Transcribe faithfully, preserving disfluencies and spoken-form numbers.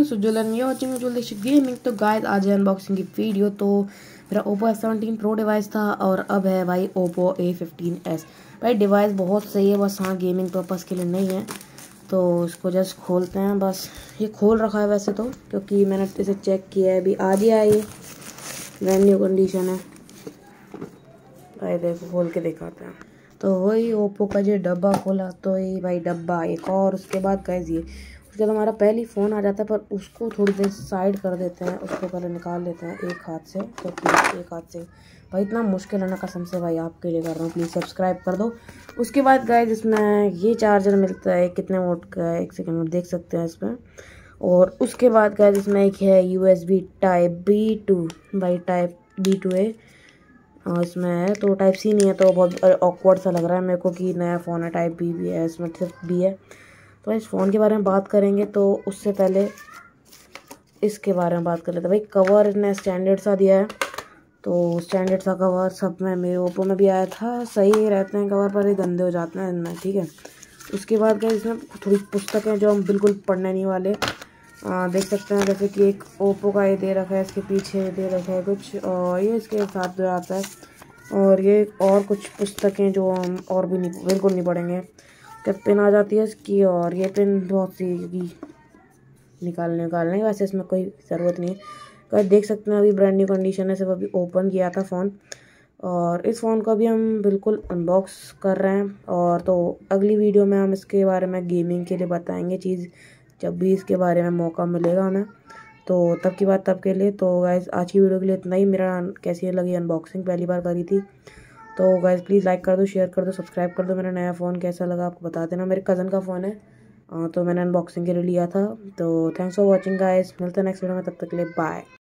मैं सुजुलन, ये वाचिंग जुलदेश गेमिंग। तो गाइस आज है अनबॉक्सिंग की वीडियो। तो मेरा Oppo F seventeen pro device था और अब है भाई ओप्पो ए फिफ्टीन एस। भाई डिवाइस बहुत सही है, बस हाँ गेमिंग पर्पज़ के लिए नहीं है। तो इसको जस्ट खोलते हैं। बस ये खोल रखा है वैसे तो, क्योंकि मैंने इसे चेक किया है, अभी आ गया है, ये ब्रांड न्यू कंडीशन है। भाई देखो खोल के दिखाते हैं। तो वही ओप्पो का जो डब्बा खोला, तो ये भाई डब्बा एक और, उसके बाद गाइस ये उसके बाद हमारा पहले फ़ोन आ जाता है, पर उसको थोड़ी देर साइड कर देते हैं, उसको पहले निकाल लेते हैं एक हाथ से। तो प्लीज़ एक हाथ से भाई, इतना मुश्किल है ना कसम से भाई, आपके लिए कर रहा हूँ, प्लीज़ सब्सक्राइब कर दो। उसके बाद गाइस इसमें ये चार्जर मिलता है, कितने वोल्ट का है एक सेकेंड में देख सकते हैं इसमें। और उसके बाद गाइस इसमें एक है U S B type B two, भाई टाइप बी टू है और इसमें है, तो टाइप सी नहीं है, तो बहुत ऑकवर्ड सा लग रहा है मेरे को कि नया फ़ोन है, टाइप बी भी है, इसमें सिर्फ बी है। तो इस फ़ोन के बारे में बात करेंगे, तो उससे पहले इसके बारे में बात कर लेते हैं। भाई कवर ने स्टैंडर्ड सा दिया है, तो स्टैंडर्ड सा कवर सब में, मेरे ओप्पो में भी आया था, सही रहते हैं कवर, पर ये गंदे हो जाते हैं इनमें, ठीक है। उसके बाद क्या इसमें थोड़ी पुस्तकें जो हम बिल्कुल पढ़ने नहीं वाले, आ, देख सकते हैं, जैसे कि एक ओप्पो का ये दे रखा है, इसके पीछे दे रखा है कुछ, और ये इसके साथ जो आता है, और ये और कुछ पुस्तकें जो हम और भी नहीं बिल्कुल नहीं पढ़ेंगे। जब पिन आ जाती है इसकी, और ये पिन बहुत सी निकालने निकालने की, वैसे इसमें कोई ज़रूरत नहीं है। तो देख सकते हैं अभी ब्रांड न्यू कंडीशन है, सिर्फ अभी ओपन किया था फ़ोन, और इस फ़ोन को अभी हम बिल्कुल अनबॉक्स कर रहे हैं। और तो अगली वीडियो में हम इसके बारे में गेमिंग के लिए बताएंगे चीज़, जब भी इसके बारे में मौका मिलेगा हमें, तो तब की बात तब के लिए। तो गाइज़ आज की वीडियो के लिए इतना ही। मेरा कैसी लगी अनबॉक्सिंग, पहली बार करी थी। तो गाइज़ प्लीज़ लाइक कर दो, शेयर कर दो, सब्सक्राइब कर दो। मेरा नया फ़ोन कैसा लगा आपको बता देना। मेरे कज़न का फ़ोन है, तो मैंने अनबॉक्सिंग के लिए लिया था। तो थैंक्स फॉर वॉचिंग गाइज़, मिलते हैं नेक्स्ट वीडियो में, तब तक के लिए बाय।